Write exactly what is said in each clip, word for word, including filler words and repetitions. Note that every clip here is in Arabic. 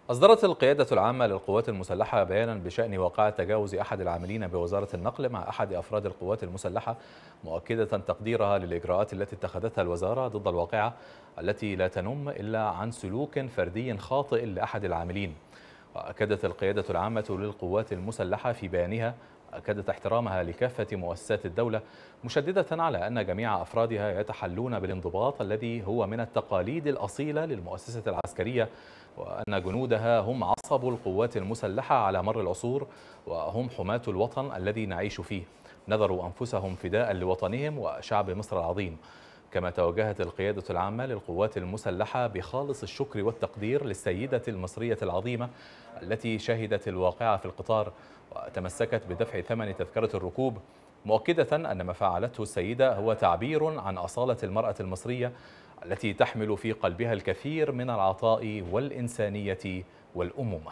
أصدرت القيادة العامة للقوات المسلحة بيانا بشأن واقعة تجاوز أحد العاملين بوزارة النقل مع أحد أفراد القوات المسلحة، مؤكدة تقديرها للإجراءات التي اتخذتها الوزارة ضد الواقعة التي لا تنم إلا عن سلوك فردي خاطئ لأحد العاملين. وأكدت القيادة العامة للقوات المسلحة في بيانها أكدت احترامها لكافة مؤسسات الدولة، مشددة على أن جميع أفرادها يتحلون بالانضباط الذي هو من التقاليد الأصيلة للمؤسسة العسكرية، وأن جنودها هم عصب القوات المسلحة على مر العصور، وهم حماة الوطن الذي نعيش فيه، نذروا أنفسهم فداء لوطنهم وشعب مصر العظيم. كما توجهت القيادة العامة للقوات المسلحة بخالص الشكر والتقدير للسيدة المصرية العظيمة التي شهدت الواقعة في القطار وتمسكت بدفع ثمن تذكرة الركوب، مؤكدة أن ما فعلته السيدة هو تعبير عن أصالة المرأة المصرية التي تحمل في قلبها الكثير من العطاء والإنسانية والأمومة.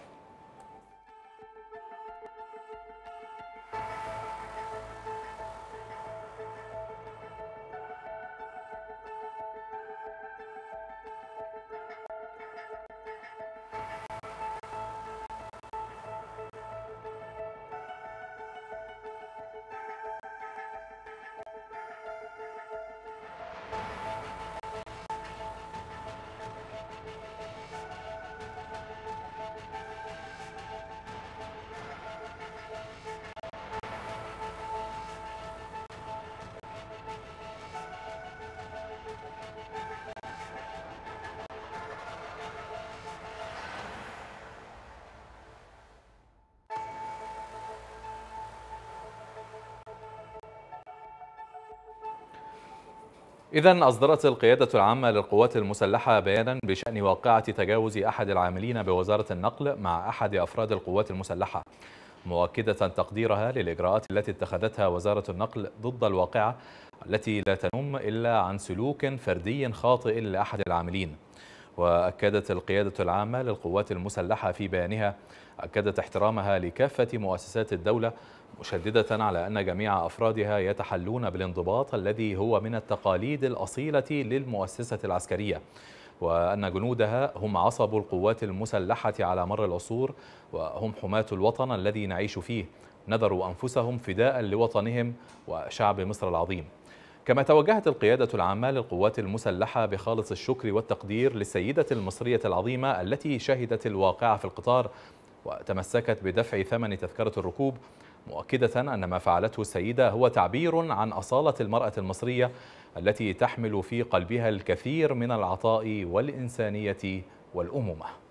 إذن أصدرت القيادة العامة للقوات المسلحة بيانا بشأن واقعة تجاوز أحد العاملين بوزارة النقل مع أحد أفراد القوات المسلحة، مؤكدة تقديرها للإجراءات التي اتخذتها وزارة النقل ضد الواقعة التي لا تنم إلا عن سلوك فردي خاطئ لأحد العاملين. وأكدت القيادة العامة للقوات المسلحة في بيانها أكدت احترامها لكافة مؤسسات الدولة، مشددة على أن جميع أفرادها يتحلون بالانضباط الذي هو من التقاليد الأصيلة للمؤسسة العسكرية، وأن جنودها هم عصب القوات المسلحة على مر العصور، وهم حماة الوطن الذي نعيش فيه، نذروا أنفسهم فداء لوطنهم وشعب مصر العظيم. كما توجهت القيادة العامة للقوات المسلحة بخالص الشكر والتقدير للسيدة المصرية العظيمة التي شهدت الواقعة في القطار وتمسكت بدفع ثمن تذكرة الركوب، مؤكدة أن ما فعلته السيدة هو تعبير عن أصالة المرأة المصرية التي تحمل في قلبها الكثير من العطاء والإنسانية والأمومة.